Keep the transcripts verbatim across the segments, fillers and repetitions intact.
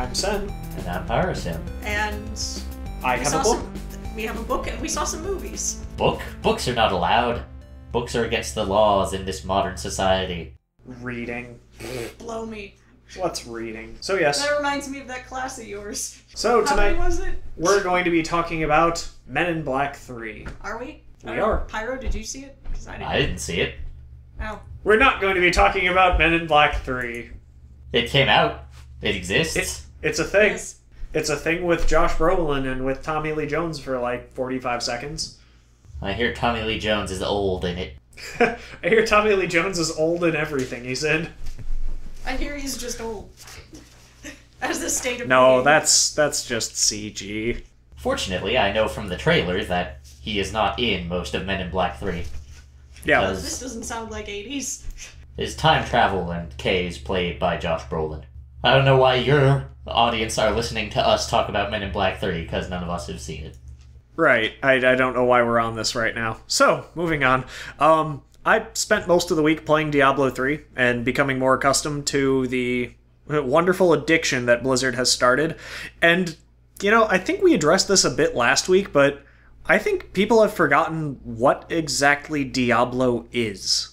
I'm Sen. And I'm Pyrosim. And I we have saw a book. Some, we have a book and we saw some movies. Book? Books are not allowed. Books are against the laws in this modern society. Reading. Blow me. What's reading? So yes. That reminds me of that class of yours. So How tonight many was it? we're going to be talking about Men in Black three. Are we? We I don't- are. Pyro, did you see it? 'Cause I didn't. I didn't see it. Oh. We're not going to be talking about Men in Black three. It came out. It exists. It's it's a thing. Yes. It's a thing with Josh Brolin and with Tommy Lee Jones for like forty-five seconds. I hear Tommy Lee Jones is old in it. I hear Tommy Lee Jones is old in everything he's in. I hear he's just old. As the state of No, being. that's that's just C G. Fortunately, I know from the trailers that he is not in most of Men in Black three. Yeah. Does- This doesn't sound like eighties. It's time travel, and Kay is played by Josh Brolin. I don't know why your audience are listening to us talk about Men in Black three, because none of us have seen it. Right. I, I don't know why we're on this right now. So, moving on. Um, I spent most of the week playing Diablo three and becoming more accustomed to the wonderful addiction that Blizzard has started. And, you know, I think we addressed this a bit last week, but I think people have forgotten what exactly Diablo is.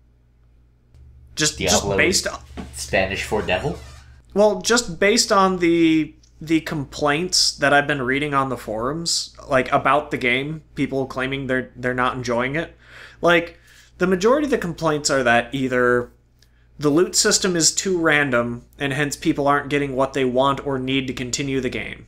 Just, just Diablo based is on... Spanish for devil? Well, just based on the the complaints that I've been reading on the forums, like about the game, people claiming they're they're not enjoying it. Like, the majority of the complaints are that either the loot system is too random and hence people aren't getting what they want or need to continue the game.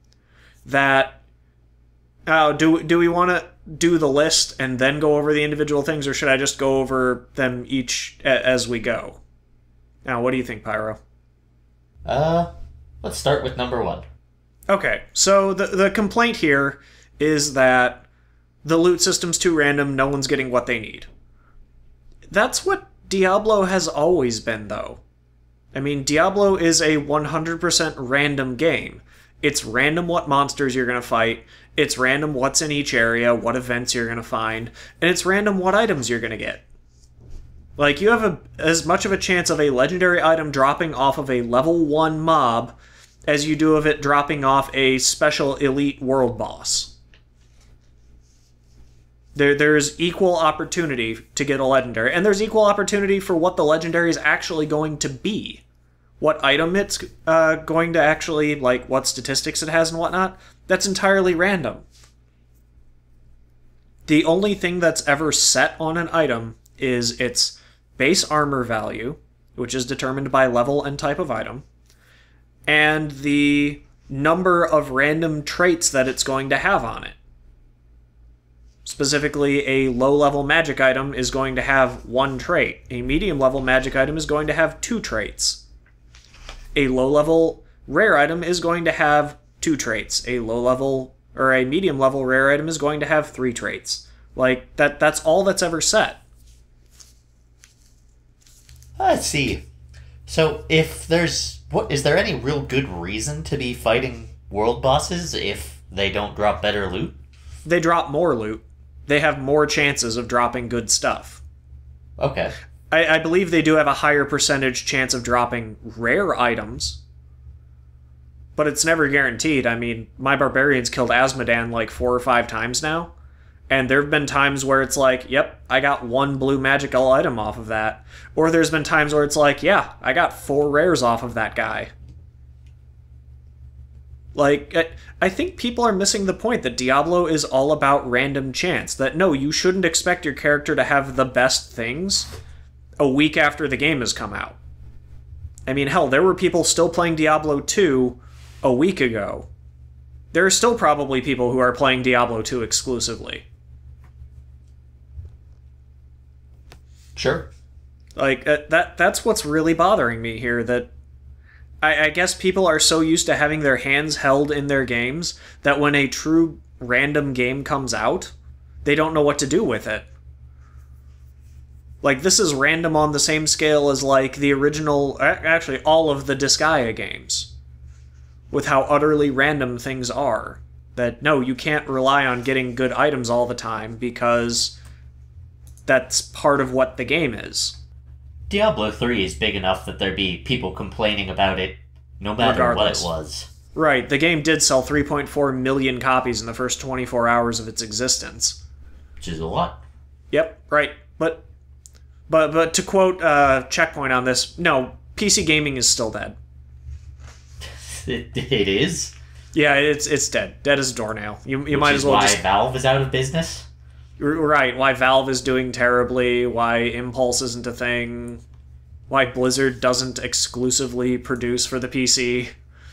That oh, do do we want to do the list and then go over the individual things, or should I just go over them each a- as we go? Now, what do you think, Pyro? Uh, let's start with number one. Okay, so the the complaint here is that the loot system's too random, no one's getting what they need. That's what Diablo has always been, though. I mean, Diablo is a one hundred percent random game. It's random what monsters you're going to fight, it's random what's in each area, what events you're going to find, and it's random what items you're going to get. Like, you have a, as much of a chance of a legendary item dropping off of a level one mob as you do of it dropping off a special elite world boss. There, there's equal opportunity to get a legendary, and there's equal opportunity for what the legendary is actually going to be. What item it's uh, going to actually, like, what statistics it has and whatnot, that's entirely random. The only thing that's ever set on an item is its base armor value, which is determined by level and type of item, and the number of random traits that it's going to have on it. Specifically, a low-level magic item is going to have one trait. A medium-level magic item is going to have two traits. A low-level rare item is going to have two traits. A low-level or a medium-level rare item is going to have three traits. Like, that that's all that's ever set. Let's see. So, if there's... what is there any real good reason to be fighting world bosses if they don't drop better loot? They drop more loot. They have more chances of dropping good stuff. Okay. I, I believe they do have a higher percentage chance of dropping rare items, but it's never guaranteed. I mean, my barbarians killed Asmodan like four or five times now, and there have been times where it's like, yep, I got one blue magical item off of that. Or there's been times where it's like, yeah, I got four rares off of that guy. Like, I, I think people are missing the point that Diablo is all about random chance. That, no, you shouldn't expect your character to have the best things a week after the game has come out. I mean, hell, there were people still playing Diablo two a week ago. There are still probably people who are playing Diablo two exclusively. Sure. Like, uh, that that's what's really bothering me here, that I, I guess people are so used to having their hands held in their games that when a true random game comes out, they don't know what to do with it. Like, this is random on the same scale as, like, the original, actually, all of the Disgaea games. With how utterly random things are. That, no, you can't rely on getting good items all the time, because that's part of what the game is. Diablo three is big enough that there'd be people complaining about it no matter regardless. what it was. Right, the game did sell three point four million copies in the first twenty-four hours of its existence. Which is a lot. Yep, right. But but but to quote uh, Checkpoint on this, no, P C gaming is still dead. It, it is? Yeah, it's it's dead. Dead as a doornail. You you Which might is as well why just Valve is out of business? right. Why Valve is doing terribly? Why Impulse isn't a thing? Why Blizzard doesn't exclusively produce for the P C?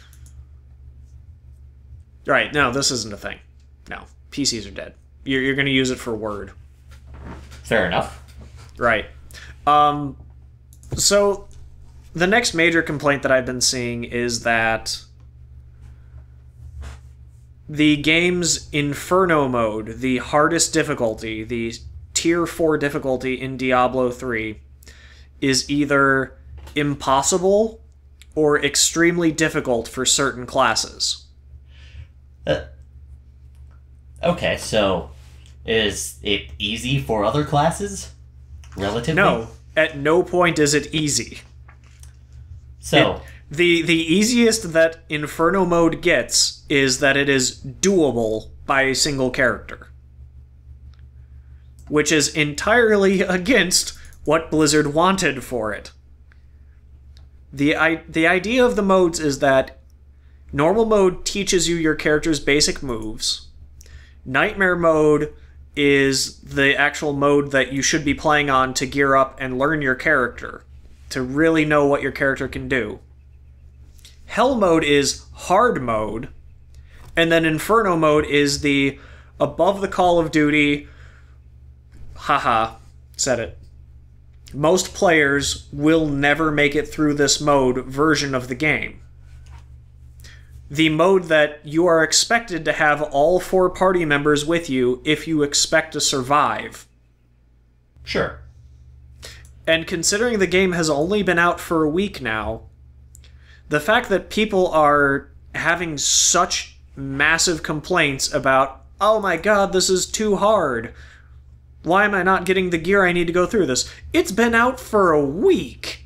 Right. No, this isn't a thing. No, P Cs are dead. You're you're going to use it for Word. Fair enough. Right. Um. So, the next major complaint that I've been seeing is that the game's Inferno mode, the hardest difficulty, the tier four difficulty in Diablo three, is either impossible or extremely difficult for certain classes. Uh, okay, so is it easy for other classes? Relatively? No, at no point is it easy. So, It- the the easiest that Inferno mode gets is that it is doable by a single character, which is entirely against what Blizzard wanted for it. The I, the idea of the modes is that normal mode teaches you your character's basic moves. Nightmare mode is the actual mode that you should be playing on to gear up and learn your character, to really know what your character can do. Hell mode is hard mode, and then Inferno mode is the above the Call of Duty, haha, said it. Most players will never make it through this mode version of the game. The mode that you are expected to have all four party members with you if you expect to survive. sure. And considering the game has only been out for a week now, the fact that people are having such massive complaints about, oh my god, this is too hard. Why am I not getting the gear I need to go through this? It's been out for a week.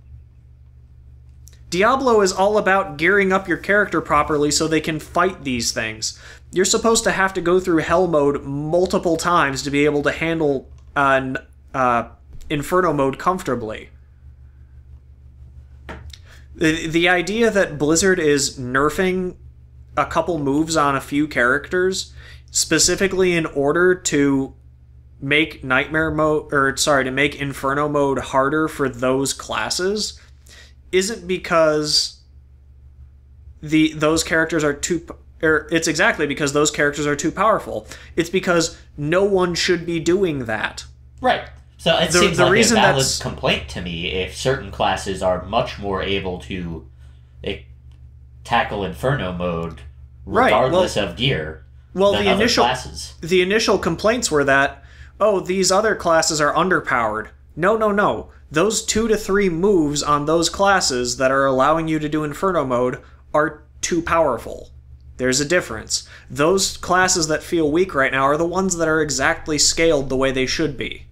Diablo is all about gearing up your character properly so they can fight these things. You're supposed to have to go through Hell mode multiple times to be able to handle uh, uh, Inferno mode comfortably. The, the idea that Blizzard is nerfing a couple moves on a few characters, specifically in order to make Nightmare mode, or sorry, to make Inferno mode harder for those classes, isn't because the those characters are too, or it's exactly because those characters are too powerful. It's because no one should be doing that. Right. So it The- seems the like reason a valid that's- complaint to me if certain classes are much more able to eh, tackle Inferno mode Right, well- regardless of gear Well, than the other initial classes. the initial complaints were that, oh, these other classes are underpowered. No, no, no. Those two to three moves on those classes that are allowing you to do Inferno mode are too powerful. There's a difference. Those classes that feel weak right now are the ones that are exactly scaled the way they should be.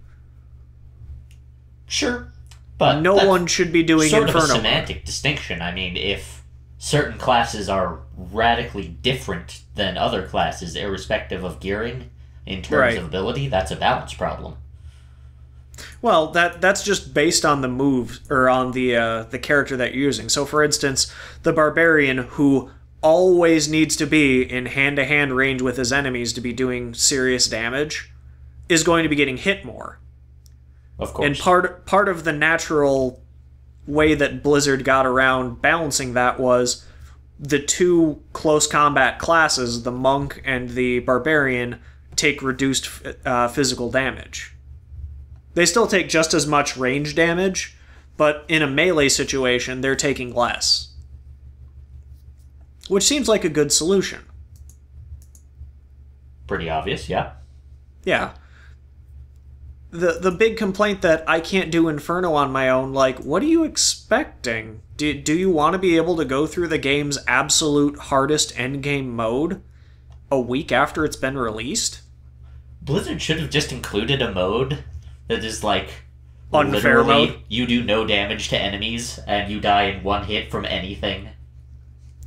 Sure. But No that's one should be doing sort Inferno of a mode. semantic distinction. I mean, if certain classes are radically different than other classes, irrespective of gearing, in terms Right. of ability, that's a balance problem. Well, that that's just based on the move, or on the uh, the character that you're using. So, for instance, the barbarian, who always needs to be in hand-to-hand range with his enemies to be doing serious damage, is going to be getting hit more. Of course. And part part of the natural way that Blizzard got around balancing that was the two close combat classes, the monk and the barbarian, take reduced uh, physical damage. They still take just as much range damage, but in a melee situation, they're taking less. Which seems like a good solution. Pretty obvious, yeah. Yeah. The the big complaint that I can't do Inferno on my own, like, what are you expecting? Do, do you want to be able to go through the game's absolute hardest endgame mode a week after it's been released? Blizzard should have just included a mode that is like Unfair literally mode? you do no damage to enemies and you die in one hit from anything.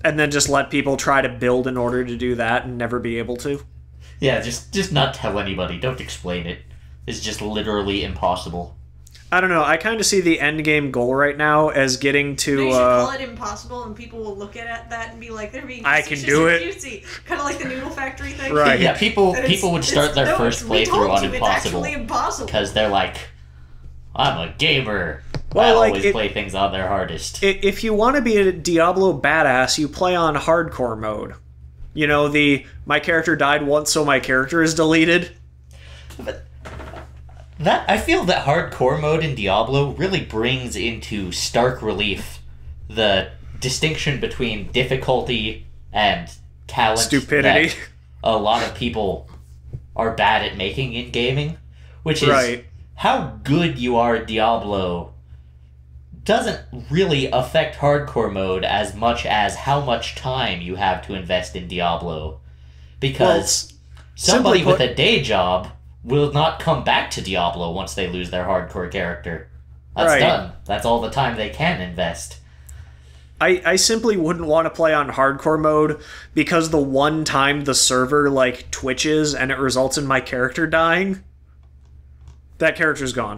and then just let people try to build in order to do that and never be able to. Yeah, just just not tell anybody. Don't explain it. It's just literally impossible. I don't know. I kind of see the end game goal right now as getting to. You should uh, call it impossible, and people will look at that and be like, "They're being I can facetious do and it. cutesy." Kind of like the Noodle Factory thing. Right. Yeah, people And it's- people would start it's- their no, first it's- we playthrough told on you, It's impossible actually impossible. because they're like, I'm a gamer. Well, I like, always it- play things on their hardest. I- If you want to be a Diablo badass, you play on hardcore mode. You know, the my character died once, so my character is deleted. But that I feel that hardcore mode in Diablo really brings into stark relief the distinction between difficulty and talent Stupidity. that a lot of people are bad at making in gaming, which is Right. how good you are at Diablo doesn't really affect hardcore mode as much as how much time you have to invest in Diablo. Because somebody simply with put- a day job will not come back to Diablo once they lose their hardcore character. That's Right. done. That's all the time they can invest. I, I simply wouldn't want to play on hardcore mode because the one time the server, like, twitches and it results in my character dying, that character's gone.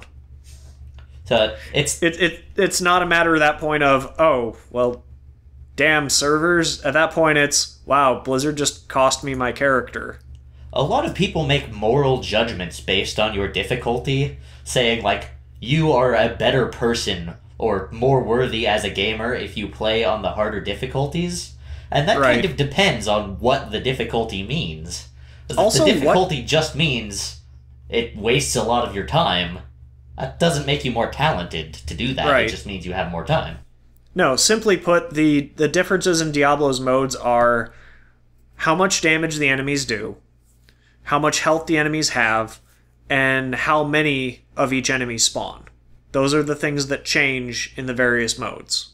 So it's It, it It's not a matter at that point of, oh, well, damn servers. At that point, it's, wow, Blizzard just cost me my character. a lot of people make moral judgments based on your difficulty, saying like you are a better person or more worthy as a gamer if you play on the harder difficulties. And that Right. kind of depends on what the difficulty means. 'Cause if Also, the what- difficulty just means it wastes a lot of your time, that doesn't make you more talented to do that. Right. It just means you have more time. No, simply put, the, the differences in Diablo's modes are how much damage the enemies do, how much health the enemies have, and how many of each enemy spawn. Those are the things that change in the various modes.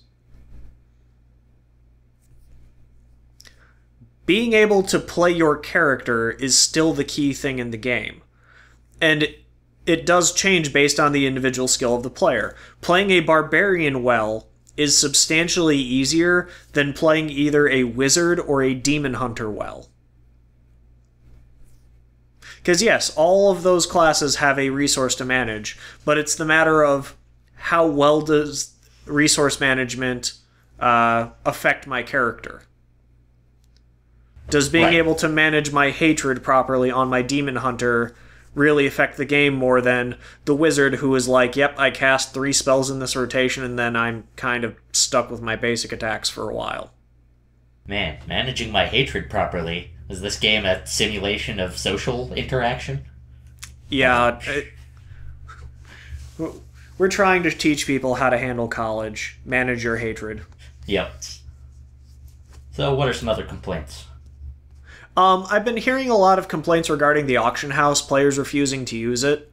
Being able to play your character is still the key thing in the game. And it, it does change based on the individual skill of the player. Playing a barbarian well is substantially easier than playing either a wizard or a demon hunter well. Because yes, all of those classes have a resource to manage, but it's the matter of how well does resource management uh, affect my character. Does being Right. able to manage my hatred properly on my demon hunter really affect the game more than the wizard who is like, yep, I cast three spells in this rotation and then I'm kind of stuck with my basic attacks for a while. Man, managing my hatred properly. Is this game a simulation of social interaction? Yeah, it- we're trying to teach people how to handle college, manage your hatred. Yep. So, what are some other complaints? Um, I've been hearing a lot of complaints regarding the auction house, players refusing to use it.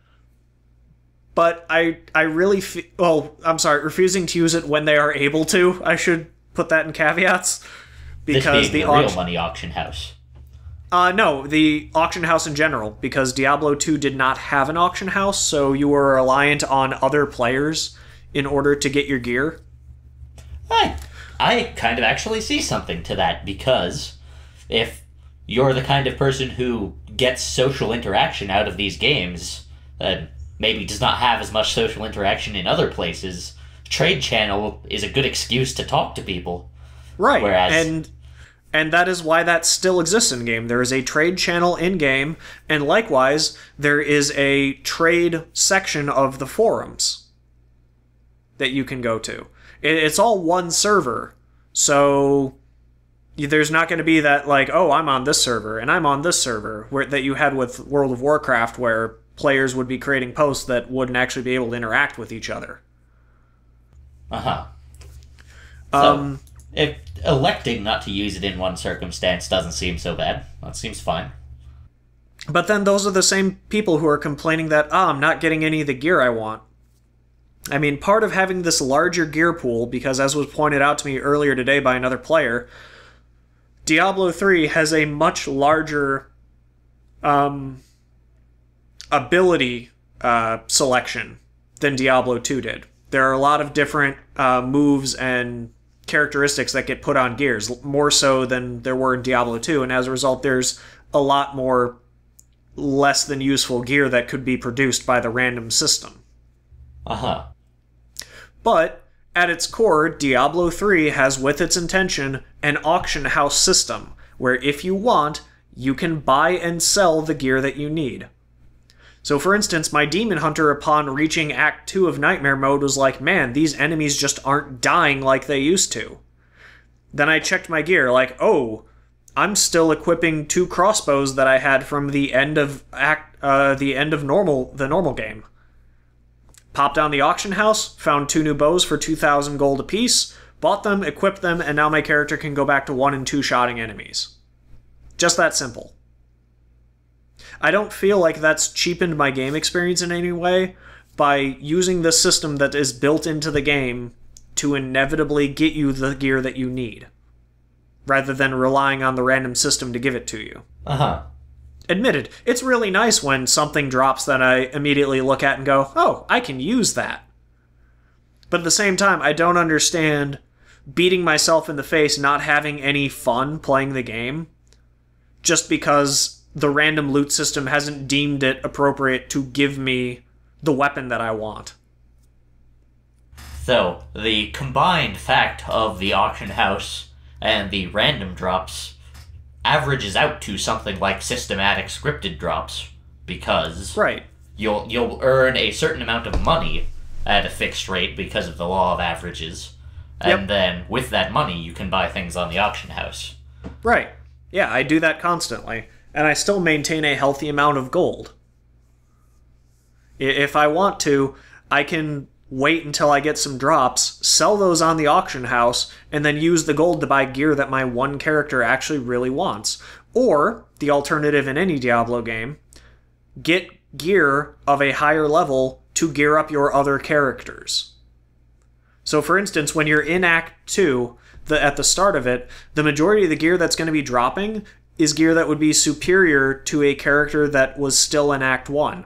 But I I really feel... Well, I'm sorry, refusing to use it when they are able to. I should put that in caveats. Because this being the the real auction... money auction house. Uh, no, the auction house in general. Because Diablo two did not have an auction house, so you were reliant on other players in order to get your gear. I, I kind of actually see something to that, because if you're the kind of person who gets social interaction out of these games, and maybe does not have as much social interaction in other places, Trade Channel is a good excuse to talk to people. Right, Whereas- and and that is why that still exists in game. There is a trade channel in game, and likewise, there is a trade section of the forums that you can go to. It, it's all one server, so there's not going to be that like, oh, I'm on this server and I'm on this server where that you had with World of Warcraft, where players would be creating posts that wouldn't actually be able to interact with each other. Uh huh. Um. If electing not to use it in one circumstance doesn't seem so bad, that seems fine. But then those are the same people who are complaining that, ah, I'm not getting any of the gear I want. I mean, part of having this larger gear pool, because as was pointed out to me earlier today by another player, Diablo three has a much larger um, ability uh, selection than Diablo two did. There are a lot of different uh, moves and characteristics that get put on gears, more so than there were in Diablo two, and as a result, there's a lot more less than useful gear that could be produced by the random system. Uh-huh. But, at its core, Diablo three has with its intention an auction house system, where if you want, you can buy and sell the gear that you need. So for instance, my Demon Hunter upon reaching Act two of Nightmare Mode was like, man, these enemies just aren't dying like they used to. Then I checked my gear, like, oh, I'm still equipping two crossbows that I had from the end of act, uh, the end of normal, the normal game. Popped down the auction house, found two new bows for two thousand gold apiece, bought them, equipped them, and now my character can go back to one and two shotting enemies. Just that simple. I don't feel like that's cheapened my game experience in any way by using this system that is built into the game to inevitably get you the gear that you need, rather than relying on the random system to give it to you. Uh-huh. Admitted, it's really nice when something drops that I immediately look at and go, oh, I can use that. But at the same time, I don't understand beating myself in the face not having any fun playing the game just because the random loot system hasn't deemed it appropriate to give me the weapon that I want. So, the combined fact of the auction house and the random drops averages out to something like systematic scripted drops, because right. you'll you'll earn a certain amount of money at a fixed rate because of the law of averages, and Yep. then with that money you can buy things on the auction house. Right. Yeah, I do that constantly, and I still maintain a healthy amount of gold. I- If I want to, I can wait until I get some drops, sell those on the auction house, and then use the gold to buy gear that my one character actually really wants. Or, the alternative in any Diablo game, get gear of a higher level to gear up your other characters. So for instance, when you're in Act two, the, at the start of it, the majority of the gear that's going to be dropping is gear that would be superior to a character that was still in Act one.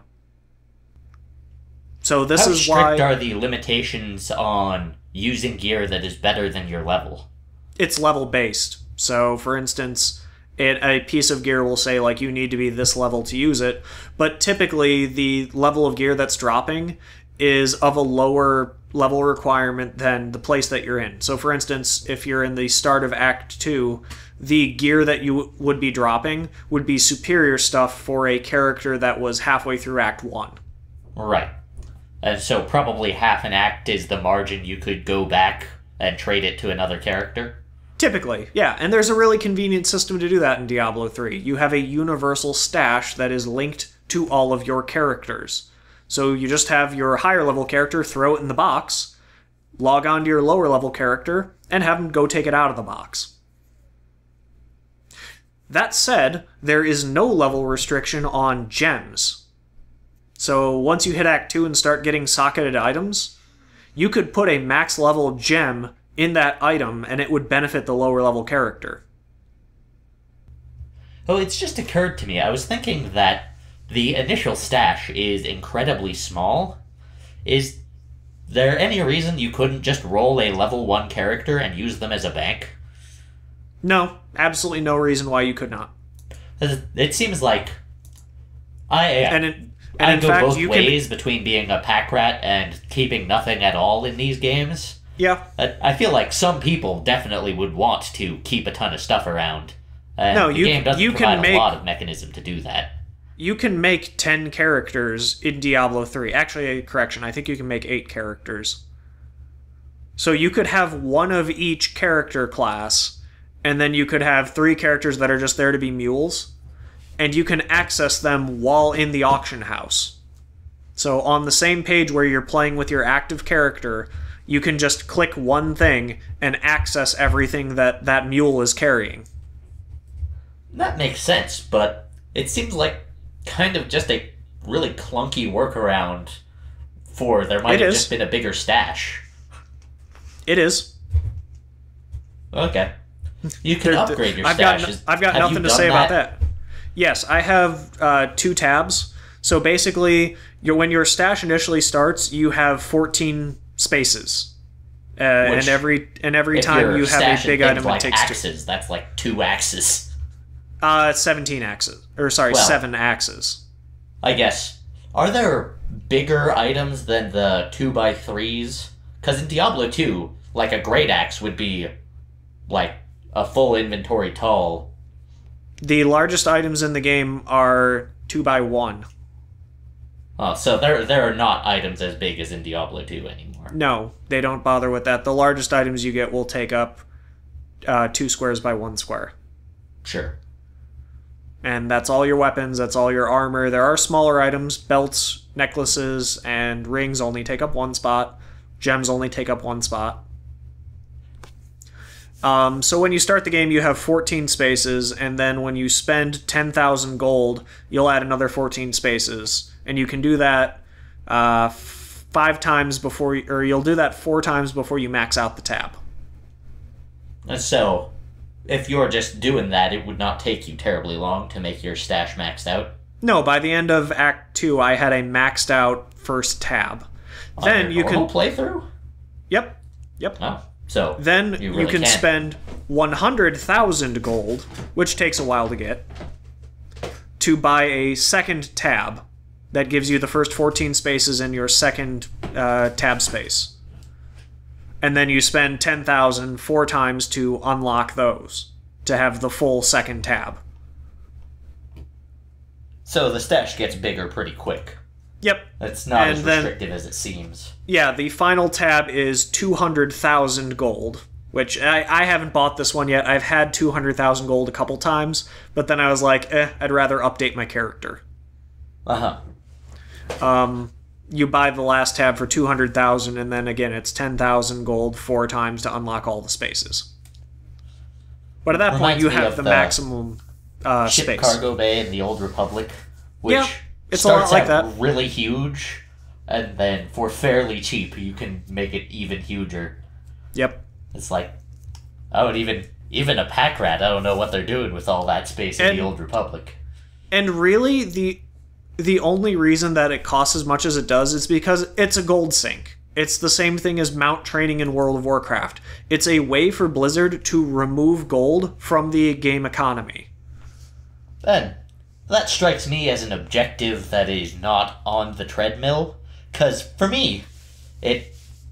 So this How is strict why are the limitations on using gear that is better than your level? it's level based. So for instance, it, a piece of gear will say like you need to be this level to use it, but typically the level of gear that's dropping is of a lower level requirement than the place that you're in. So for instance, if you're in the start of Act two, the gear that you would be dropping would be superior stuff for a character that was halfway through Act one. Right. And so probably half an act is the margin you could go back and trade it to another character? Typically, yeah, and there's a really convenient system to do that in Diablo three. You have a universal stash that is linked to all of your characters. So you just have your higher level character throw it in the box, log on to your lower level character, and have them go take it out of the box. That said, there is no level restriction on gems. So once you hit Act two and start getting socketed items, you could put a max level gem in that item and it would benefit the lower level character. Oh, it's just occurred to me. I was thinking that the initial stash is incredibly small. Is there any reason you couldn't just roll a level one character and use them as a bank? No, absolutely no reason why you could not. It seems like I And, it, and I in go fact, both you ways between being a pack rat and keeping nothing at all in these games. can... Yeah. I I feel like some people definitely would want to keep a ton of stuff around. And No, the you- game doesn't you can provide make- a lot of mechanism to do that. You can make ten characters in Diablo three. Actually, a correction, I think you can make eight characters. So you could have one of each character class, and then you could have three characters that are just there to be mules, and you can access them while in the auction house. So on the same page where you're playing with your active character, you can just click one thing and access everything that that mule is carrying. That makes sense, but it seems like kind of just a really clunky workaround for there might It have is. just been a bigger stash. It is. Okay. You can There- upgrade your I've got, stashes. no- I've got Have you nothing to done say about that. Yes, I have uh, two tabs. So basically, you're, when your stash initially starts, you have fourteen spaces. Uh, and Which, every and every If time you're you have a stashing big things item, like it takes two. axes, that's like two axes. Uh, seventeen axes. Or sorry, Well- seven axes. I guess. Are there bigger items than the two by threes? Because in Diablo two, like a great axe would be like a full inventory tall. The largest items in the game are two by one. Oh, so there there are not items as big as in Diablo two anymore. No, they don't bother with that. The largest items you get will take up uh, two squares by one square. Sure. And that's all your weapons, that's all your armor. There are smaller items, belts, necklaces, and rings only take up one spot. Gems only take up one spot. Um, so when you start the game, you have fourteen spaces, and then when you spend ten thousand gold, you'll add another fourteen spaces. And you can do that uh, f- five times before, you, or you'll do that four times before you max out the tab. And so, if you're just doing that, it would not take you terribly long to make your stash maxed out. No, by the end of Act two, I had a maxed out first tab. On Then your you normal can... playthrough? Yep, yep. Oh, so Then you, you, really can can't. spend one hundred thousand gold, which takes a while to get, to buy a second tab that gives you the first fourteen spaces in your second uh, tab space. And then you spend ten thousand four times to unlock those, to have the full second tab. So the stash gets bigger pretty quick. Yep. It's not And as then- restrictive as it seems. Yeah, the final tab is two hundred thousand gold, which I, I haven't bought this one yet. I've had two hundred thousand gold a couple times, but then I was like, eh, I'd rather update my character. Uh-huh. Um, you buy the last tab for two hundred thousand, and then again, it's ten thousand gold four times to unlock all the spaces. But at that point, Reminds you me have of the, the maximum uh, Ship space. Cargo Bay in the Old Republic, which Yeah, it's a lot starts like out that. really huge, and then for fairly cheap, you can make it even huger. Yep. It's like, oh, and even even a pack rat, I don't know what they're doing with all that space in And- the Old Republic. And really, the the only reason that it costs as much as it does is because it's a gold sink. It's the same thing as mount training in World of Warcraft. It's a way for Blizzard to remove gold from the game economy. And that strikes me as an objective that is not on the treadmill, because for me, it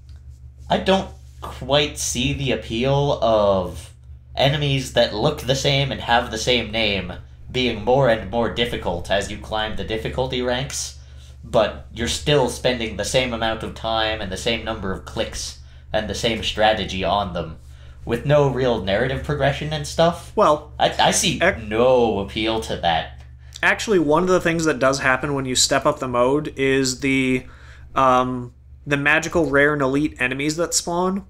I don't quite see the appeal of enemies that look the same and have the same name being more and more difficult as you climb the difficulty ranks, but you're still spending the same amount of time and the same number of clicks and the same strategy on them, with no real narrative progression and stuff. Well, I, I see Ec- no appeal to that. actually, one of the things that does happen when you step up the mode is the um, the magical rare and elite enemies that spawn.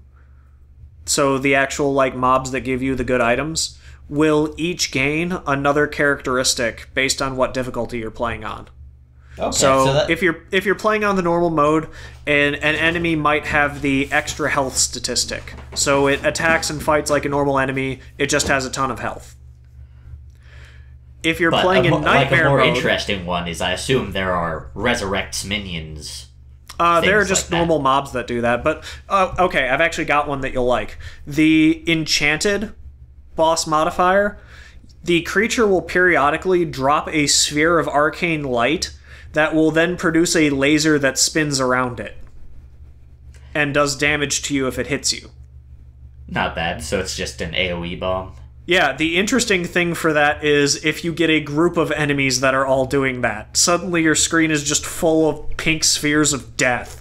So the actual like mobs that give you the good items will each gain another characteristic based on what difficulty you're playing on. Okay, So, that, if you're if you're playing on the normal mode, and an enemy might have the extra health statistic. So it attacks and fights like a normal enemy, it just has a ton of health. If you're but playing a, in mo- like a Nightmare more mode, interesting one is I assume there are resurrects minions. uh, there are things just like that. normal mobs that do that. But uh, okay, I've actually got one that you'll like. The Enchanted boss modifier. The creature will periodically drop a sphere of arcane light that will then produce a laser that spins around it and does damage to you if it hits you. Not bad, so it's just an AoE bomb. Yeah, the interesting thing for that is if you get a group of enemies that are all doing that, suddenly your screen is just full of pink spheres of death.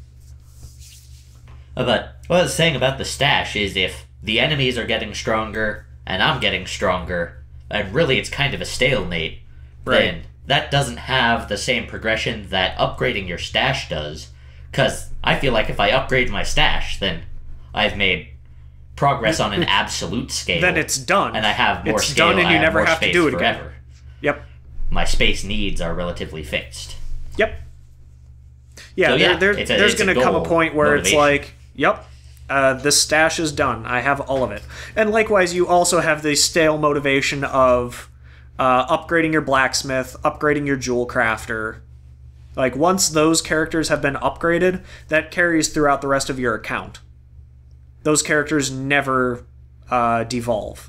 Uh, But what I was saying about the stash is if the enemies are getting stronger and I'm getting stronger, and really it's kind of a stalemate, Right. then that doesn't have the same progression that upgrading your stash does. Because I feel like if I upgrade my stash, then I've made progress on an absolute scale. Then it's done. and I have more it's scale. done and I you have never more have to space do it forever. again. Yep. My space needs are relatively fixed. Yep. Yeah, So, there, yeah, there, it's a- there's it's a going to come a goal point where it's motivation. like, yep, uh, this stash is done. I have all of it. And likewise, you also have the stale motivation of uh, upgrading your blacksmith, upgrading your jewel crafter. Like, once those characters have been upgraded, that carries throughout the rest of your account. those characters never uh, devolve.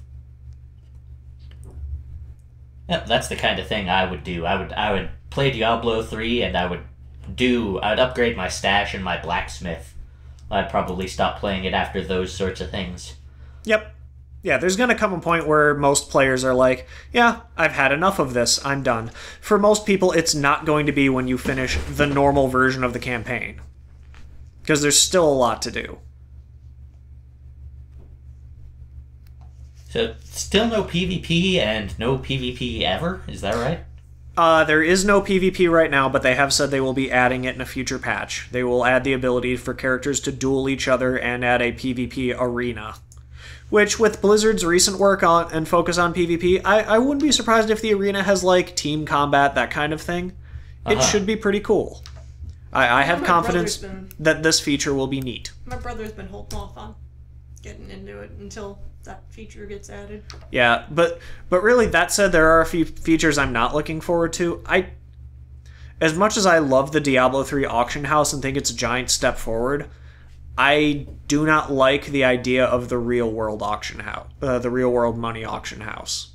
Yep, that's the kind of thing I would do. I would I would play Diablo three, and I would do I would upgrade my stash and my blacksmith. I'd probably stop playing it after those sorts of things. Yep. Yeah, there's going to come a point where most players are like, yeah, I've had enough of this, I'm done. For most people, it's not going to be when you finish the normal version of the campaign. Because there's still a lot to do. So, still no PvP and no PvP ever? Is that right? Uh, there is no PvP right now, but they have said they will be adding it in a future patch. They will add the ability for characters to duel each other and add a PvP arena. Which, with Blizzard's recent work on and focus on PvP, I, I wouldn't be surprised if the arena has, like, team combat, that kind of thing. It Uh-huh. should be pretty cool. I, I have my confidence brother's been- that this feature will be neat. My brother's been holding off on getting into it until that feature gets added. Yeah, but but really, that said, there are a few features I'm not looking forward to. I, as much as I love the Diablo three auction house and think it's a giant step forward, I do not like the idea of the real world auction house, uh, the real world money auction house.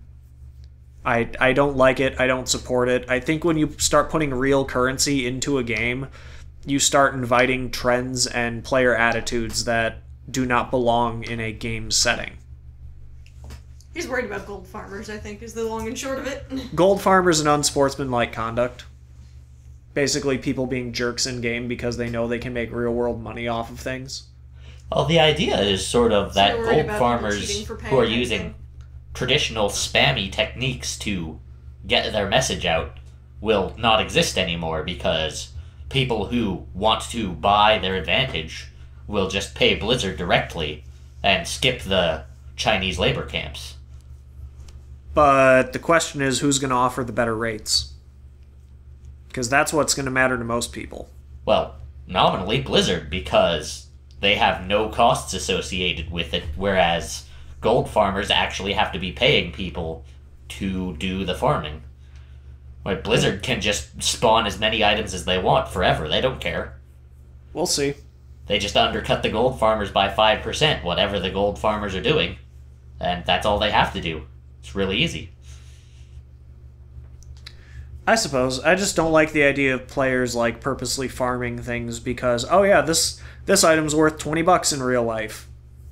I I don't like it. I don't support it. I think when you start putting real currency into a game, you start inviting trends and player attitudes that do not belong in a game setting. He's worried about gold farmers, I think, is the long and short of it. Gold farmers and unsportsmanlike conduct. Basically, people being jerks in game because they know they can make real world money off of things. Well, the idea is sort of So that you're worried gold about people farmers cheating for paying who are anything? using traditional spammy techniques to get their message out will not exist anymore because people who want to buy their advantage will just pay Blizzard directly and skip the Chinese labor camps. But the question is, who's going to offer the better rates? Because that's what's going to matter to most people. Well, nominally Blizzard, because they have no costs associated with it, whereas gold farmers actually have to be paying people to do the farming. Like, Blizzard can just spawn as many items as they want forever. They don't care. We'll see. They just undercut the gold farmers by five percent, whatever the gold farmers are doing. And that's all they have to do. It's really easy. I suppose. I just don't like the idea of players like purposely farming things because, oh yeah, this this item's worth twenty bucks in real life.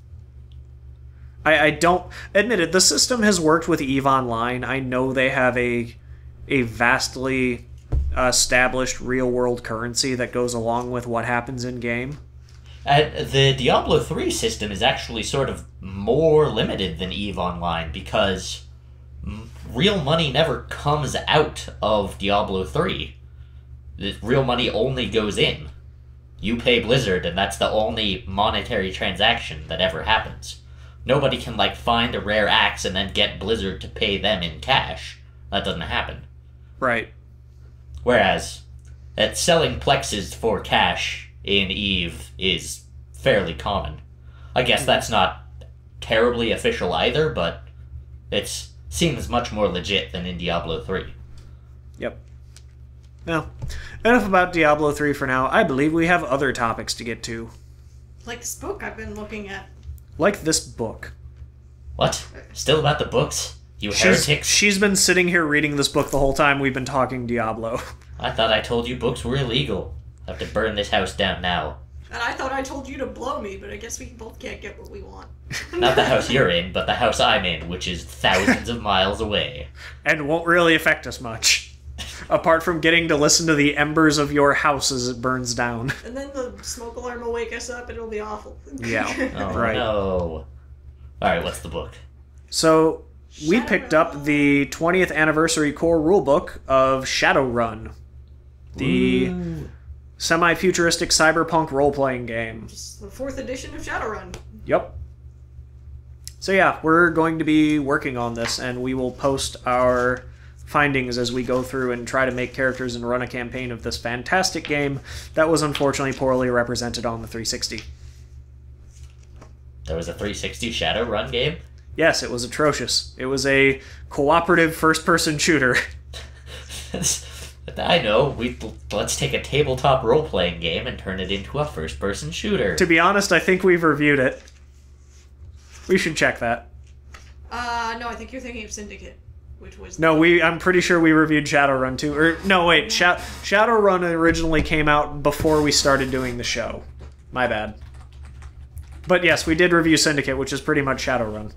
I, I don't... Admit it, the system has worked with EVE Online. I know they have a, a vastly established real-world currency that goes along with what happens in-game. Uh, the Diablo three system is actually sort of more limited than EVE Online because m- real money never comes out of Diablo three. The real money only goes in. You pay Blizzard, and that's the only monetary transaction that ever happens. Nobody can, like, find a rare axe and then get Blizzard to pay them in cash. That doesn't happen. Right. Whereas, at selling plexes for cash in EVE is fairly common. I guess that's not terribly official either, but it seems much more legit than in Diablo three. Yep. Well, enough about Diablo three for now. I believe we have other topics to get to. Like this book I've been looking at. Like this book. What? Still about the books? You She's, heretics? she's been sitting here reading this book the whole time we've been talking Diablo. I thought I told you books were illegal. I have to burn this house down now. And I thought I told you to blow me, but I guess we both can't get what we want. Not the house you're in, but the house I'm in, which is thousands of miles away. And won't really affect us much. Apart from getting to listen to the embers of your house as it burns down. And then the smoke alarm will wake us up and it'll be awful. Yeah. Oh, Right. no. Alright, what's the book? So, we picked up the twentieth anniversary core rulebook of Shadowrun. The Ooh. semi-futuristic cyberpunk role-playing game. Just the fourth edition of Shadowrun. Yep. So yeah, we're going to be working on this, and we will post our findings as we go through and try to make characters and run a campaign of this fantastic game that was unfortunately poorly represented on the three sixty. There was a three sixty Shadowrun game? Yes, it was atrocious. It was a cooperative first-person shooter. That's I know. We let's take a tabletop role-playing game and turn it into a first-person shooter. To be honest, I think we've reviewed it. We should check that. Uh, no, I think you're thinking of Syndicate, which was... No, we. I'm pretty sure we reviewed Shadowrun too. Or no, wait. Sha- Shadowrun originally came out before we started doing the show. My bad. But yes, we did review Syndicate, which is pretty much Shadowrun.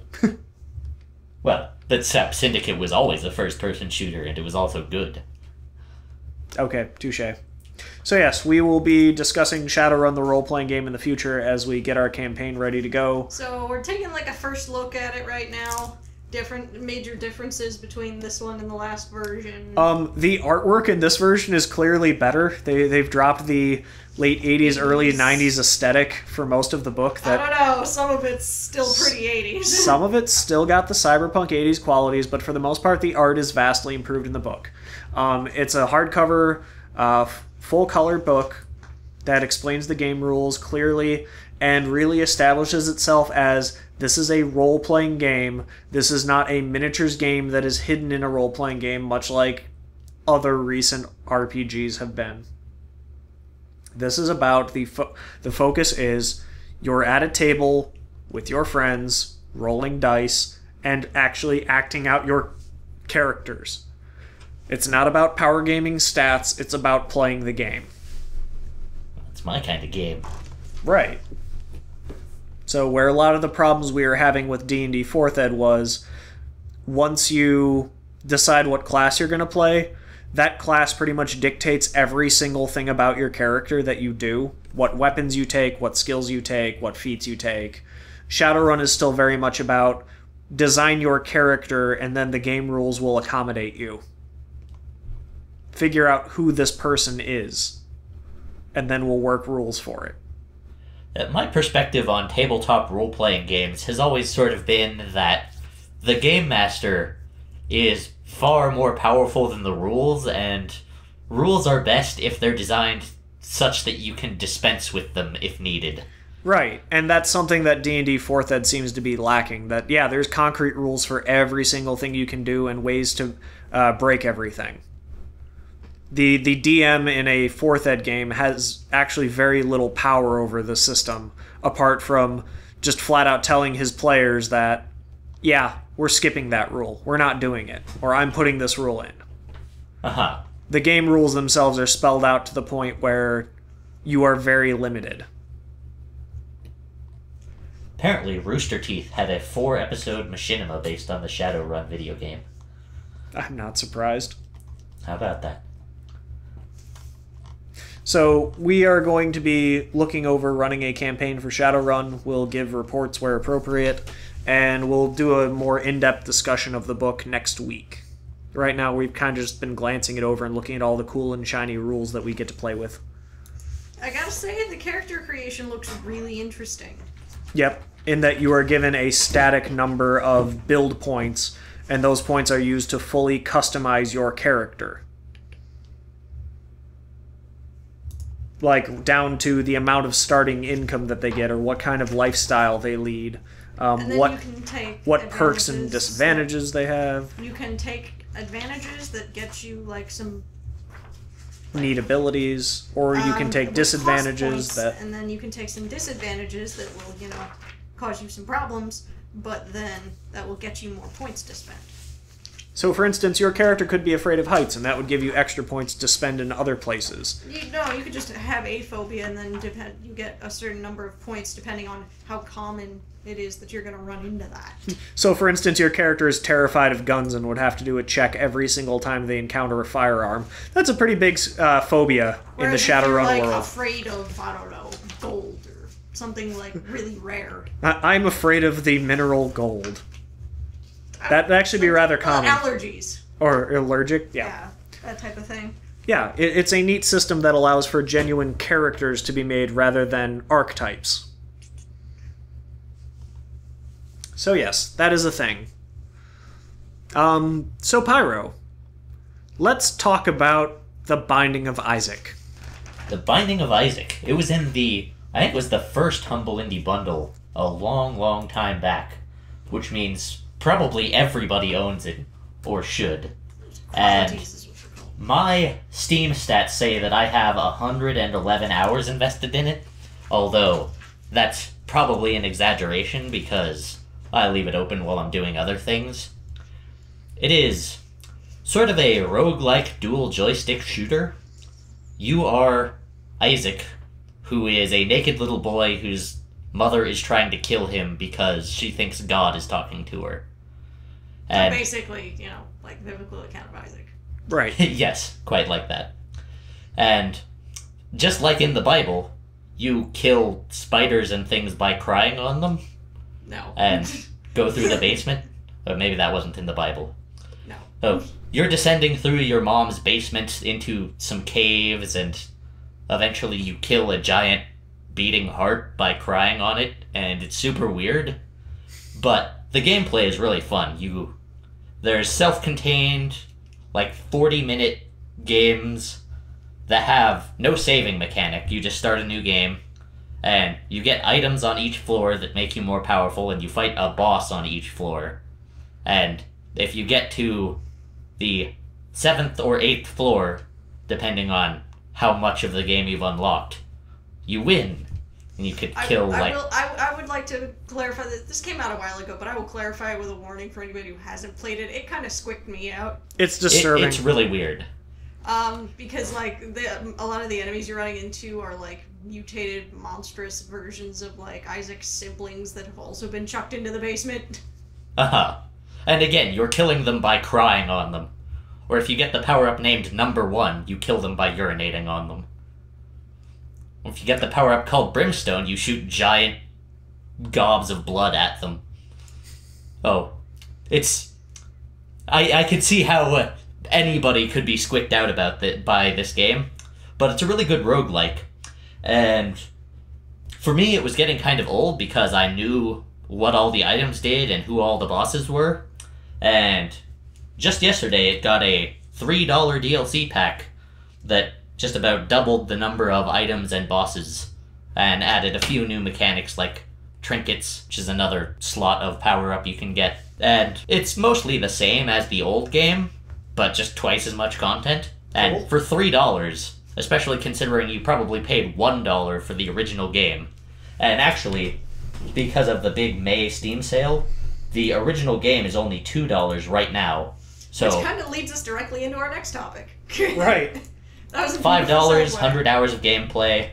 Well, except Syndicate was always a first-person shooter, and it was also good. Okay, touche. So yes, we will be discussing Shadowrun, the role-playing game, in the future as we get our campaign ready to go. So we're taking like a first look at it right now. Different major differences between this one and the last version. Um, the artwork in this version is clearly better. They they've dropped the late eighties, early nineties aesthetic for most of the book. That I don't know. Some of it's still pretty eighties. Some of it's still got the cyberpunk eighties qualities, but for the most part, the art is vastly improved in the book. Um, it's a hardcover, uh, full-color book that explains the game rules clearly and really establishes itself as this is a role-playing game. This is not a miniatures game that is hidden in a role-playing game, much like other recent R P Gs have been. This is about the fo- the focus is you're at a table with your friends, rolling dice, and actually acting out your characters. It's not about power gaming stats, it's about playing the game. That's my kind of game. Right. So where a lot of the problems we were having with D and D fourth Ed was, once you decide what class you're going to play, that class pretty much dictates every single thing about your character that you do. What weapons you take, what skills you take, what feats you take. Shadowrun is still very much about design your character and then the game rules will accommodate you. Figure out who this person is, and then we'll work rules for it. Uh, My perspective on tabletop role-playing games has always sort of been that the game master is far more powerful than the rules, and rules are best if they're designed such that you can dispense with them if needed. Right, and that's something that D and D fourth Ed seems to be lacking. That, yeah, there's concrete rules for every single thing you can do and ways to uh, break everything. The the D M in a fourth Ed game has actually very little power over the system, apart from just flat out telling his players that, yeah, we're skipping that rule, we're not doing it, or I'm putting this rule in. Uh-huh. The game rules themselves are spelled out to the point where you are very limited. Apparently, Rooster Teeth had a four-episode machinima based on the Shadowrun video game. I'm not surprised. How about that? So we are going to be looking over running a campaign for Shadowrun. We'll give reports where appropriate, and we'll do a more in-depth discussion of the book next week. Right now, we've kind of just been glancing it over and looking at all the cool and shiny rules that we get to play with. I gotta say, the character creation looks really interesting. Yep, in that you are given a static number of build points, and those points are used to fully customize your character. Like, down to the amount of starting income that they get, or what kind of lifestyle they lead, um, And then what you can take what perks and advantages disadvantages they have, that- You can take advantages that get you, like, some... neat abilities, or you can um, take with disadvantages cost points, that... And then you can take some disadvantages that will, you know, cause you some problems, but then that will get you more points to spend. So, for instance, your character could be afraid of heights, and that would give you extra points to spend in other places. You, no, you could just have a phobia, and then depend, you get a certain number of points depending on how common it is that you're going to run into that. So, for instance, your character is terrified of guns and would have to do a check every single time they encounter a firearm. That's a pretty big uh, phobia in the Whereas if you're, Shadowrun like, world. afraid of, I don't know, gold or something, like, really rare. I- I'm afraid of the mineral gold. That'd actually be rather Well, common. allergies. Or allergic, yeah. Yeah, that type of thing. Yeah, it, it's a neat system that allows for genuine characters to be made rather than archetypes. So yes, that is a thing. Um, so Pyro, let's talk about The Binding of Isaac. The Binding of Isaac. It was in the... I think it was the first Humble Indie bundle a long, long time back. Which means probably everybody owns it. Or should. And Qualities is what you're called. my Steam stats say that I have one hundred eleven hours invested in it, although that's probably an exaggeration because I leave it open while I'm doing other things. It is sort of a roguelike dual joystick shooter. You are Isaac, who is a naked little boy whose mother is trying to kill him because she thinks God is talking to her. And So basically, you know, like the biblical account of Isaac. Right. yes, quite like that. And just like in the Bible, you kill spiders and things by crying on them No. and go through the basement. Or maybe that wasn't in the Bible. No. Oh, you're descending through your mom's basement into some caves, and eventually you kill a giant beating heart by crying on it, and it's super weird. But the gameplay is really fun. You, there's self-contained, like forty-minute games that have no saving mechanic. You just start a new game, and you get items on each floor that make you more powerful, and you fight a boss on each floor. And if you get to the seventh or eighth floor, depending on how much of the game you've unlocked, you win. And you could I, kill, I like... will, I, I would like to clarify that this came out a while ago, but I will clarify it with a warning for anybody who hasn't played it. It kind of squicked me out. It's it- disturbing. it's really weird. Um, because like the a lot of the enemies you're running into are like mutated, monstrous versions of like Isaac's siblings that have also been chucked into the basement. Uh-huh. And again, you're killing them by crying on them. Or if you get the power-up named Number One, you kill them by urinating on them. If you get the power-up called Brimstone, you shoot giant gobs of blood at them. Oh. It's... I, I could see how uh, anybody could be squicked out about that by this game. But it's a really good roguelike. And for me, it was getting kind of old because I knew what all the items did and who all the bosses were. And just yesterday, it got a three dollar D L C pack that just about doubled the number of items and bosses and added a few new mechanics like trinkets, which is another slot of power-up you can get. And it's mostly the same as the old game, but just twice as much content. And Cool. for three dollars, especially considering you probably paid one dollar for the original game. And actually, because of the big May Steam sale, the original game is only two dollars right now. So Which kind of leads us directly into our next topic. Right. That was a five beautiful dollars, segue. one hundred hours of gameplay.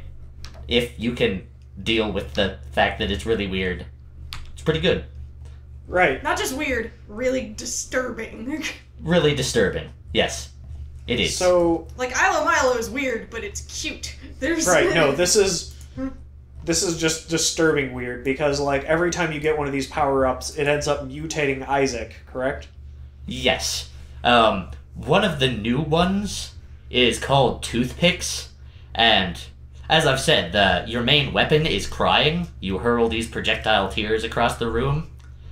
If you can deal with the fact that it's really weird, it's pretty good. Right. Not just weird, really disturbing. Really disturbing. Yes, it is. So, Like Ilo Milo is weird, but it's cute. There's right, no, this is this is just disturbing weird because like every time you get one of these power-ups, it ends up mutating Isaac, correct? Yes. Um, one of the new ones is called Toothpicks, and as I've said, the your main weapon is crying. You hurl these projectile tears across the room,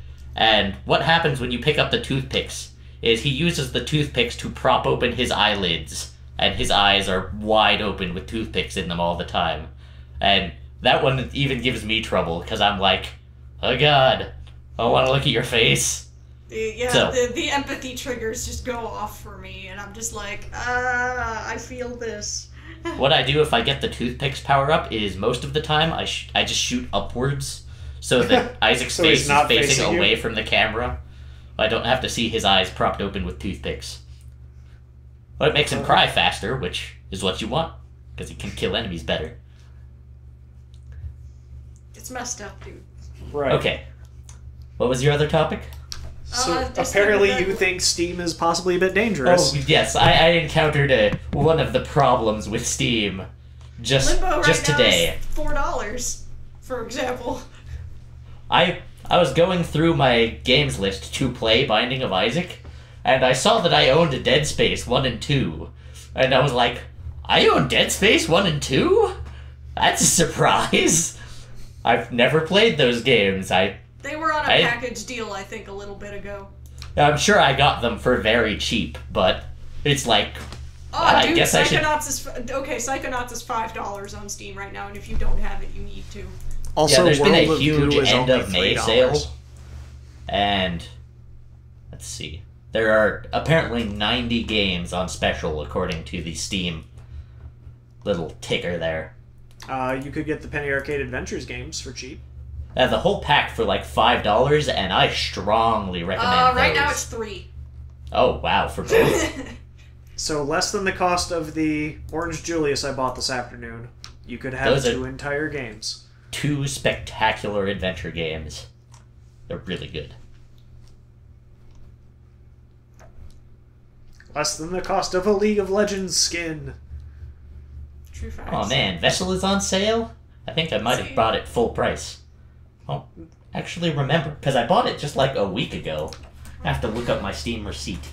and what happens when you pick up the toothpicks is he uses the toothpicks to prop open his eyelids, and his eyes are wide open with toothpicks in them all the time. And that one even gives me trouble, because I'm like, oh god, I want to look at your face. The- yeah, So- the, the empathy triggers just go off for me, and I'm just like, ah, I feel this. What I do if I get the toothpicks power up is most of the time I sh- I just shoot upwards so that Isaac's So he's face is not facing, facing you? away from the camera. I don't have to see his eyes propped open with toothpicks. But it makes him cry faster, which is what you want, because he can kill enemies better. It's messed up, dude. Right. Okay. What was your other topic? So Uh, just apparently thinking you that- think Steam is possibly a bit dangerous. Oh, yes, I, I encountered a, one of the problems with Steam just, Limbo right just now today. is four dollars, for example. I I was going through my games list to play Binding of Isaac, and I saw that I owned Dead Space one and two. And I was like, I own Dead Space one and two? That's a surprise. I've never played those games. I, They were on a I- package deal, I think, a little bit ago. I'm sure I got them for very cheap, but it's like, Oh, I dude, guess I should- Psychonauts is f- okay. Psychonauts is five dollars on Steam right now, and if you don't have it, you need to. Also, yeah, there's World been a of huge Goo is end only of May three sale. dollars. And, let's see. There are apparently ninety games on special according to the Steam little ticker there. Uh, you could get the Penny Arcade Adventures games for cheap. Uh, the whole pack for like five dollars, and I strongly recommend Uh, right those. now it's three. Oh, wow, for both? So less than the cost of the Orange Julius I bought this afternoon. You could have Those are- two entire games. Two spectacular adventure games. They're really good. Less than the cost of a League of Legends skin. True facts. Oh man, Vessel is on sale? I think I might have See? bought it full price. Oh, actually remember, because I bought it just like a week ago. I have to look up my Steam receipt.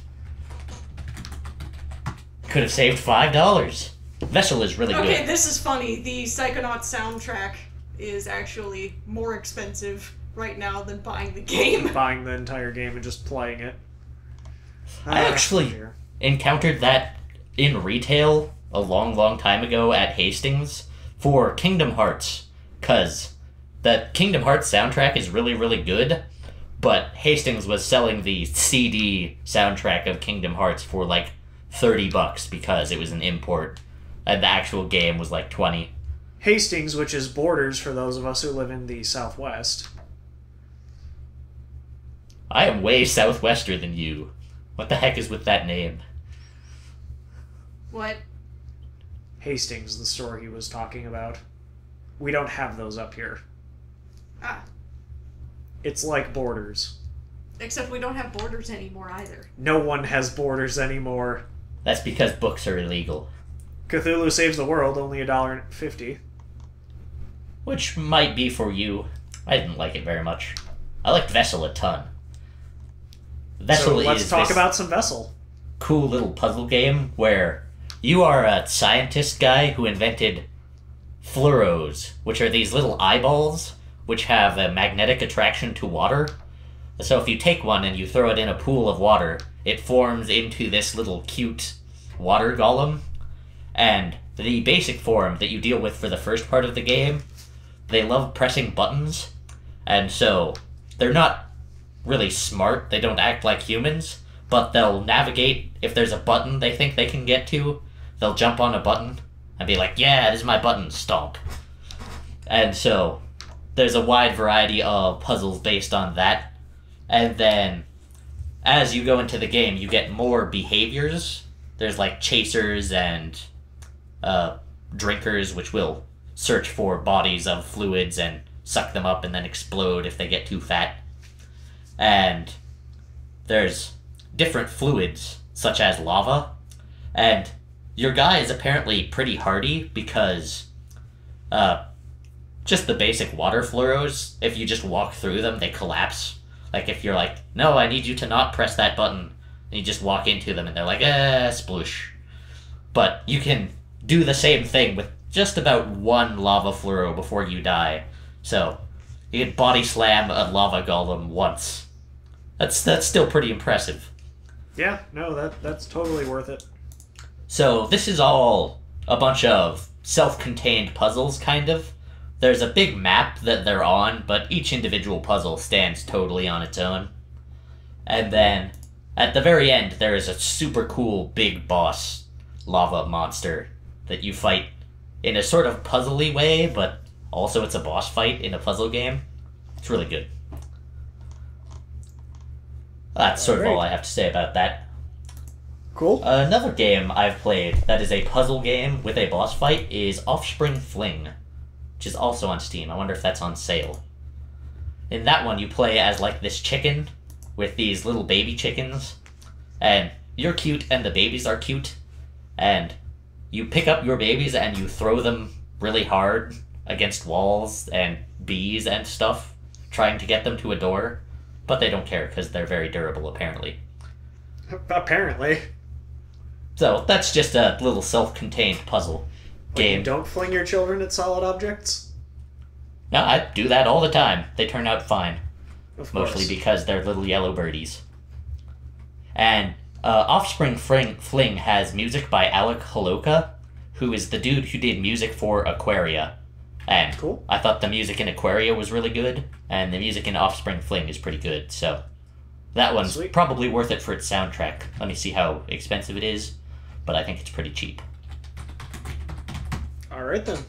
Could have saved five dollars. Vessel is really Okay, good. this is funny. The Psychonauts soundtrack is actually more expensive right now than buying the game. Buying the entire game and just playing it. I Ah, actually- dear. Encountered that in retail a long, long time ago at Hastings for Kingdom Hearts. Because the Kingdom Hearts soundtrack is really, really good, but Hastings was selling the C D soundtrack of Kingdom Hearts for like thirty bucks because it was an import, and the actual game was like twenty. Hastings, which is Borders for those of us who live in the Southwest. I am way southwester than you. What the heck is with that name? What? Hastings, the store he was talking about. We don't have those up here. Ah. It's like Borders. Except we don't have borders anymore either. No one has Borders anymore. That's because books are illegal. Cthulhu Saves the World, only a dollar fifty. Which might be for you. I didn't like it very much. I liked Vessel a ton. Vessel So let's is talk this about some Vessel. cool little puzzle game where you are a scientist guy who invented fluoros, which are these little eyeballs which have a magnetic attraction to water. So if you take one and you throw it in a pool of water, it forms into this little cute water golem. And the basic form that you deal with for the first part of the game, they love pressing buttons, and so they're not really smart. They don't act like humans, but they'll navigate. If there's a button they think they can get to, they'll jump on a button and be like, yeah, this is my button, stomp. And so there's a wide variety of puzzles based on that. And then as you go into the game, you get more behaviors. There's like chasers and uh, drinkers, which will search for bodies of fluids and suck them up and then explode if they get too fat. And there's different fluids, such as lava. And your guy is apparently pretty hardy because uh, just the basic water fluoros, if you just walk through them, they collapse. Like if you're like, no, I need you to not press that button, and you just walk into them and they're like, eh, sploosh. But you can do the same thing with just about one lava fluoro before you die. So you can body slam a lava golem once. That's that's still pretty impressive. Yeah, no, that that's totally worth it. So this is all a bunch of self-contained puzzles, kind of. There's a big map that they're on, but each individual puzzle stands totally on its own. And then, at the very end, there is a super cool big boss lava monster that you fight in a sort of puzzly way, but also it's a boss fight in a puzzle game. It's really good. That's sort of all I have to say about that. Cool. Another game I've played that is a puzzle game with a boss fight is Offspring Fling, which is also on Steam. I wonder if that's on sale. In that one, you play as like this chicken with these little baby chickens, and you're cute and the babies are cute, and you pick up your babies and you throw them really hard against walls and bees and stuff, trying to get them to a door, but they don't care because they're very durable apparently. Apparently. So that's just a little self-contained puzzle game. You don't fling your children at solid objects? No, I do that all the time. They turn out fine. Of Mostly course. because they're little yellow birdies. And uh, Offspring Fling, Fling has music by Alec Holoka, who is the dude who did music for Aquaria. And Cool. I thought the music in Aquaria was really good, and the music in Offspring Fling is pretty good, so That one's Sweet. probably worth it for its soundtrack. Let me see how expensive it is, but I think it's pretty cheap. All right then.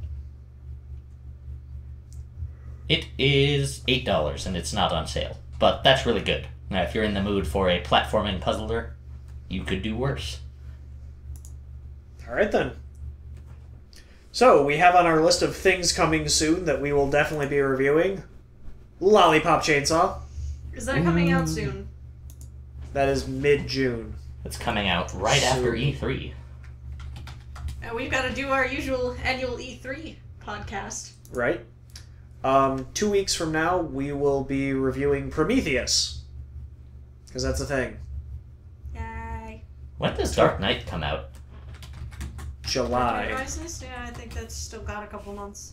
It is eight dollars, and it's not on sale. But that's really good. Now, if you're in the mood for a platforming puzzler, you could do worse. All right then. So we have on our list of things coming soon that we will definitely be reviewing. Lollipop Chainsaw. Is that coming out soon? That is mid-June. It's coming out right after Soon. E three. And we've got to do our usual annual E three podcast. Right? Um, two weeks from now, we will be reviewing Prometheus. Because that's a thing. Yay. When does Dark Knight come out? July. Rises? Yeah, I think that's still got a couple months.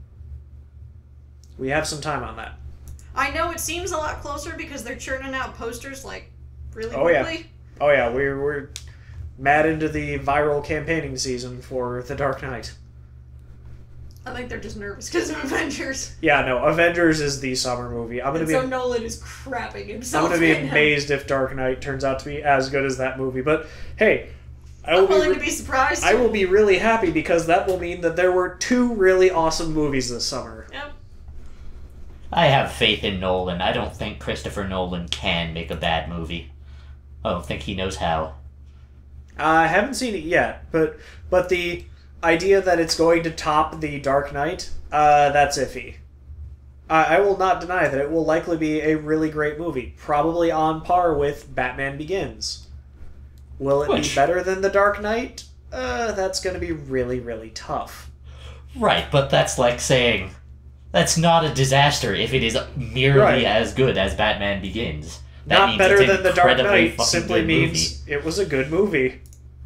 We have some time on that. I know it seems a lot closer because they're churning out posters like really Oh, yeah. quickly. Oh yeah, we're, we're mad into the viral campaigning season for The Dark Knight. I think they're just nervous because of Avengers. Yeah, no, Avengers is the summer movie. I'm gonna And be so Nolan is crapping I'm himself. gonna be right now. amazed if Dark Knight turns out to be as good as that movie. But hey, I will I'm willing be, to be surprised. I will be really happy because that will mean that there were two really awesome movies this summer. Yep. I have faith in Nolan. I don't think Christopher Nolan can make a bad movie. I don't think he knows how. I haven't seen it yet, but but the idea that it's going to top The Dark Knight, uh, that's iffy. I, I will not deny that it will likely be a really great movie, probably on par with Batman Begins. Will it Which- be better than The Dark Knight? Uh, that's going to be really, really tough. Right, but that's like saying that's not a disaster if it is merely Right. as good as Batman Begins. That Not means better it's an than The Dark incredibly Knight fucking simply good means movie. it was a good movie.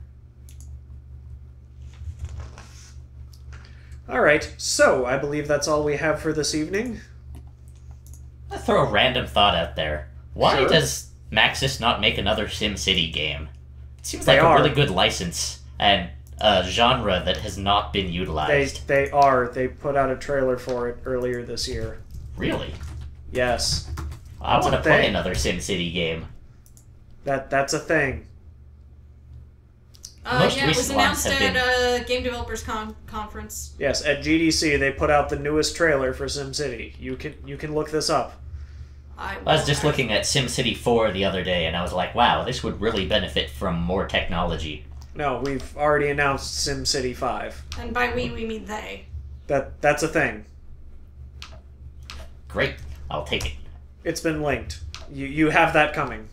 Alright, so I believe that's all we have for this evening. I'll throw a random thought out there. Why Sure. does Maxis not make another SimCity game? It seems They like are. a really good license and a genre that has not been They utilized. they are. They put out a trailer for it earlier this year. Really? Yes. I That's want a to play thing. another SimCity game. That that's a thing. Uh, Most yeah, it was recent ones announced have at a Game Developers Con- Conference. Yes, at G D C they put out the newest trailer for SimCity. You can you can look this up. I, I was just looking at SimCity four the other day and I was like, wow, this would really benefit from more technology. No, we've already announced SimCity five. And by we, we mean they. That that's a thing. Great. I'll take it. It's been linked. You you have that coming.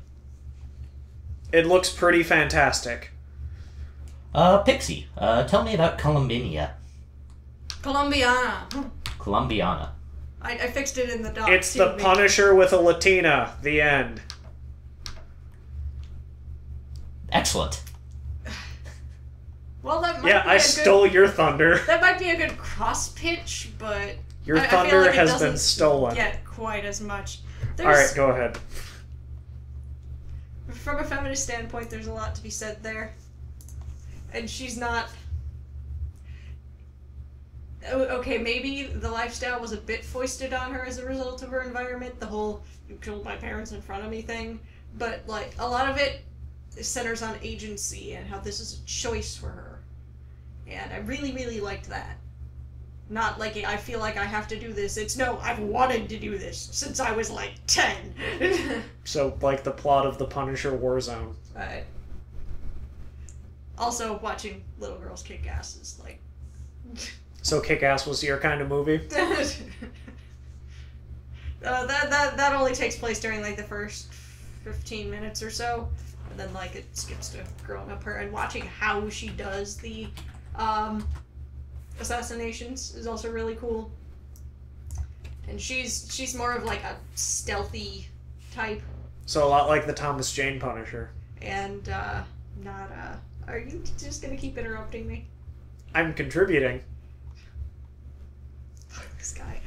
It looks pretty fantastic. Uh, Pixie, uh, tell me about Columbinia. Colombiana. Columbiana. I, I fixed it in the doc. It's too, the maybe. Punisher with a Latina. The end. Excellent. Well, that might Yeah, be I a stole Good, your thunder. that might be a good cross pitch, but Your I, I thunder feel like it has doesn't been stolen. Get quite as much. There's, All right, go ahead. From a feminist standpoint, there's a lot to be said there, and she's not. o- Okay, maybe the lifestyle was a bit foisted on her as a result of her environment, the whole "you killed my parents in front of me" thing, but like a lot of it centers on agency and how this is a choice for her. And I really, really liked that. Not like I feel like I have to do this. It's no, I've wanted to do this since I was like ten. So, like the plot of the Punisher Warzone. Right. Also, watching little girls kick ass is like. So, Kick-Ass was your kind of movie? uh, that that that only takes place during like the first fifteen minutes or so, and then like it skips to growing up her and watching how she does the um, assassinations is also really cool. And she's she's more of like a stealthy type, So, a lot like the Thomas Jane Punisher. and uh, not uh. Are you just gonna keep interrupting me? I'm contributing. This guy.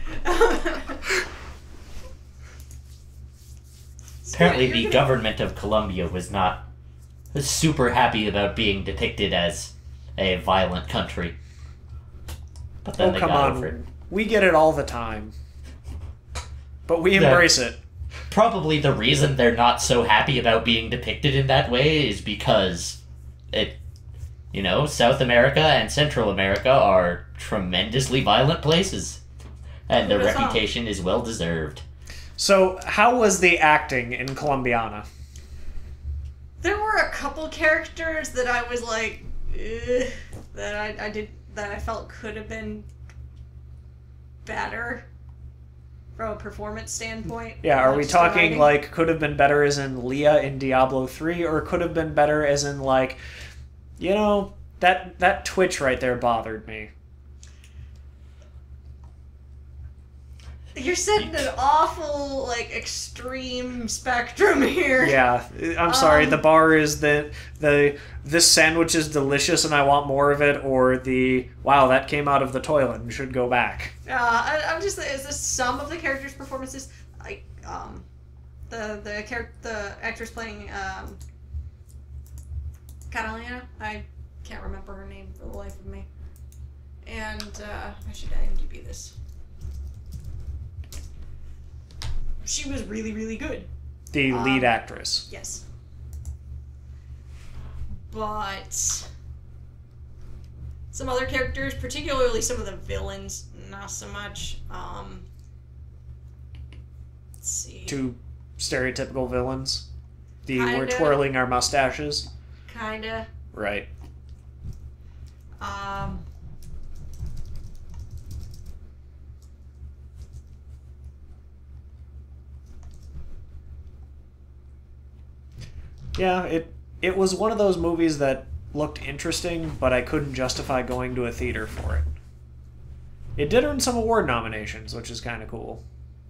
Apparently, You're the gonna- government of Colombia was not super happy about being depicted as a violent country. But then Oh, they come got on. over it. We get it all the time. But we Yeah. embrace it. probably the reason they're not so happy about being depicted in that way is because it, you know, South America and Central America are tremendously violent places, and their That's all. reputation is well deserved. So, how was the acting in Colombiana? There were a couple characters that I was like, Ugh, that I, I did that I felt could have been better from a performance standpoint. Yeah, are not we just the talking writing. like could have been better as in Leah in Diablo three, or could have been better as in like, you know, that that twitch right there bothered me. You're setting an awful like extreme spectrum here. Yeah, I'm sorry. Um, the bar is the the this sandwich is delicious and I want more of it, or the wow that came out of the toilet and should go back. Uh, I, I'm just is this some of the characters' performances like um the the character the actress playing um Catalina, I can't remember her name for the life of me, and uh, I should I M D B this. She was really really good. The Um, lead actress. Yes. But some other characters, particularly some of the villains, not so much. Um, let's see. Two stereotypical villains. The we're Kinda. twirling our mustaches. Kinda. Right. Um, Yeah, it it was one of those movies that looked interesting, but I couldn't justify going to a theater for it. It did earn some award nominations, which is kind of cool.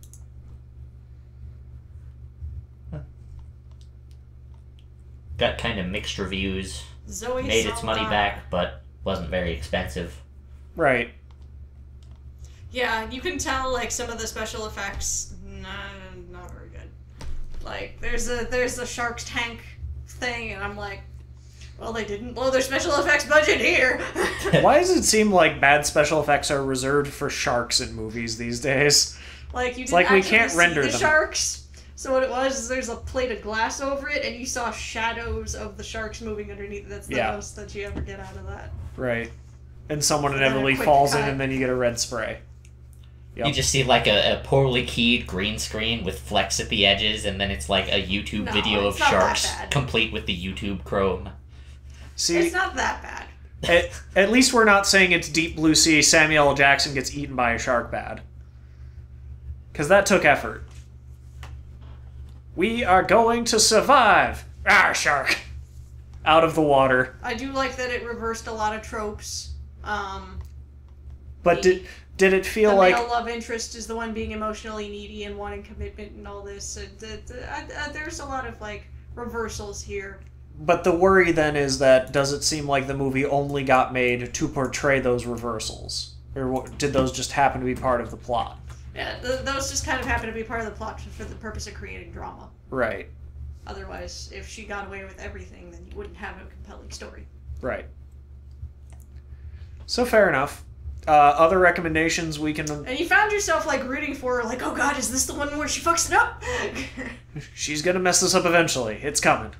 Got kind of mixed reviews. Zoe Made its money Saldana. back, but wasn't very expensive. Right. Yeah, you can tell like some of the special effects, not not very good. Like there's a there's a shark's tank thing, and I'm like, well, they didn't blow their special effects budget here. Why does it seem like bad special effects are reserved for sharks in movies these days? Like you didn't like we actually can't see render the them. sharks. So what it was is there's a plate of glass over it, and you saw shadows of the sharks moving underneath. That's the Yeah. most that you ever get out of that. Right. And someone And then a inevitably quick falls in, cut. and then you get a red spray. Yep. You just see like a, a poorly keyed green screen with flecks at the edges, and then it's like a YouTube No, video it's of not that sharks, bad. complete with the YouTube Chrome. See, It's not that bad. at, at least we're not saying it's Deep Blue Sea, Samuel L. Jackson gets eaten by a shark bad. Because that took effort. We are going to survive! Ah, shark! Out of the water. I do like that it reversed a lot of tropes. Um, But did did it feel the like... male love interest is the one being emotionally needy and wanting commitment and all this. Uh, th- th- uh, uh, there's a lot of like reversals here. But the worry then is that does it seem like the movie only got made to portray those reversals? Or what, did those just happen to be part of the plot? Yeah, th- those just kind of happen to be part of the plot for the purpose of creating drama. Right, Otherwise, if she got away with everything, then you wouldn't have a compelling story. right. So fair enough. Uh, other recommendations we can... And you found yourself like rooting for her, like, oh god, is this the one where she fucks it up? She's gonna mess this up eventually. It's coming.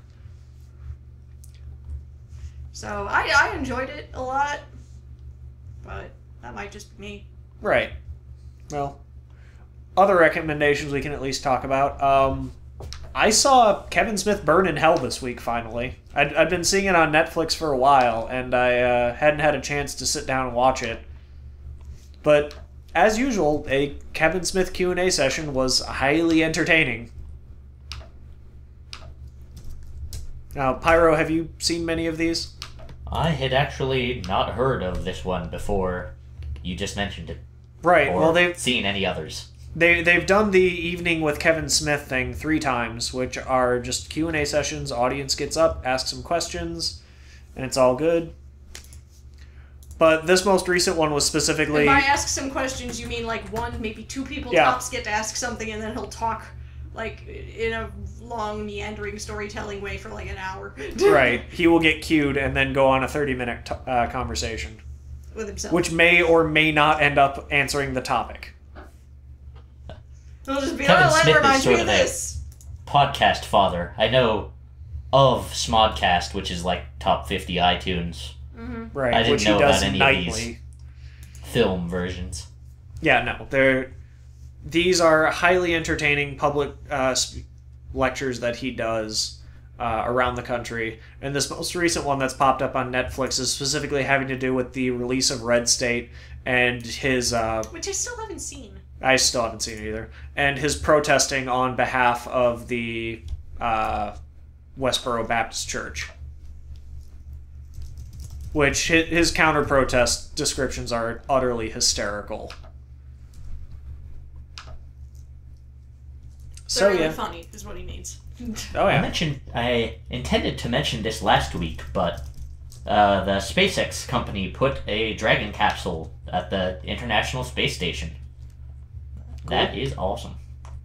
So I I enjoyed it a lot, but that might just be me. Right. Well, other recommendations we can at least talk about. Um, I saw Kevin Smith Burn in Hell this week, finally. I'd, I'd been seeing it on Netflix for a while, and I uh, hadn't had a chance to sit down and watch it. But, as usual, a Kevin Smith Q and A session was highly entertaining. Now, Pyro, have you seen many of these? I had actually not heard of this one before you just mentioned it, Right, or well, they've... seen any others. They they've done the evening with Kevin Smith thing three times, which are just Q and A sessions. Audience gets up, asks some questions, and it's all good. But this most recent one was specifically And by ask some questions, you mean like one, maybe two people Yeah. tops get to ask something, and then he'll talk like in a long, meandering storytelling way for like an hour. right. He will get cued and then go on a thirty minute t- uh, conversation, With himself. which may or may not end up answering the topic. They'll just be, Kevin oh, that Smith is reminds sort me of of a- this. Podcast father. I know of Smodcast, which is like top fifty iTunes Right, I didn't which know he does about any of nightly. these. film versions. Yeah, no, they're these are highly entertaining public uh, sp- lectures that he does uh, around the country. And this most recent one that's popped up on Netflix is specifically having to do with the release of Red State and his. Uh, Which I still haven't seen. I still haven't seen it either. And his protesting on behalf of the uh, Westboro Baptist Church. Which hi- his counter protest descriptions are utterly hysterical. So So really yeah. funny is what he means. Oh I yeah. mentioned I intended to mention this last week, but uh, the SpaceX company put a Dragon capsule at the International Space Station. That is awesome.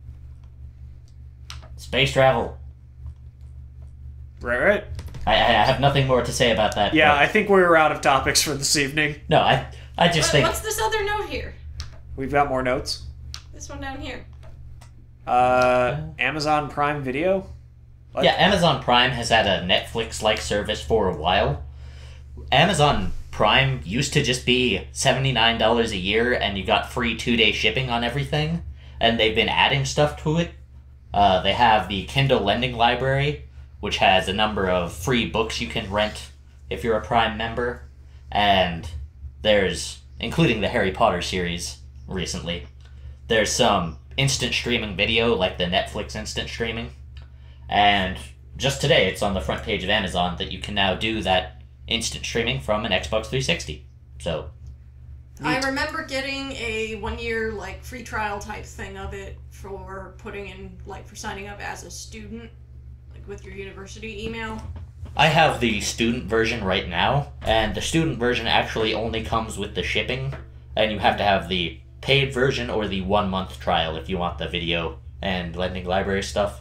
Space travel. Right, right. I, I have nothing more to say about that. Yeah, but- I think we're out of topics for this evening. no, I I just What- think What's this other note here? We've got more notes. This one down here. Uh, Amazon Prime Video? What? yeah, Amazon Prime has had a Netflix-like service for a while. Amazon Prime used to just be seventy-nine dollars a year, and you got free two-day shipping on everything. And they've been adding stuff to it. Uh, they have the Kindle Lending Library, which has a number of free books you can rent if you're a Prime member. And there's, including the Harry Potter series recently, there's some instant streaming video, like the Netflix instant streaming. And just today, it's on the front page of Amazon that you can now do that instant streaming from an Xbox three sixty. So, I Neat. remember getting a one year like free trial type thing of it for putting in like for signing up as a student, like with your university email. I have the student version right now, and the student version actually only comes with the shipping, and you have to have the paid version or the one month trial if you want the video and lending library stuff.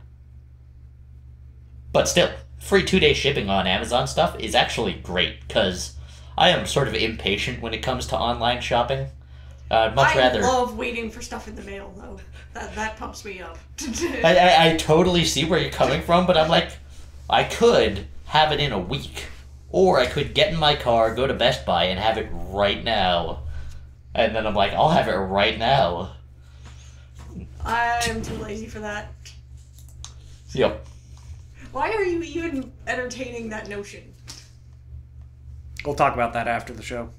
But still, free two day shipping on Amazon stuff is actually great, because I am sort of impatient when it comes to online shopping. I'd much I rather. love waiting for stuff in the mail though. That that pumps me up. I, I, I totally see where you're coming from, but I'm like, I could have it in a week. Or I could get in my car, go to Best Buy, and have it right now. And then I'm like, I'll have it right now. I'm too lazy for that. Yep. Why are you even entertaining that notion? We'll talk about that after the show.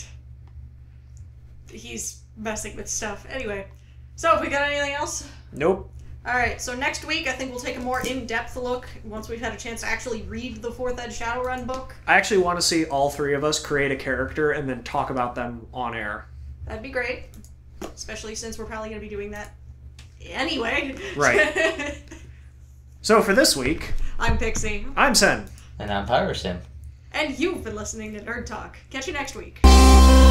He's messing with stuff. Anyway, so if we got anything else? Nope. Alright, so next week I think we'll take a more in-depth look once we've had a chance to actually read the fourth Ed Shadowrun book. I actually want to see all three of us create a character and then talk about them on air. That'd be great. Especially since we're probably going to be doing that anyway. Right. So for this week, I'm Pixie. I'm Sen. And I'm Pyrosim. And you've been listening to Nerd Talk. Catch you next week.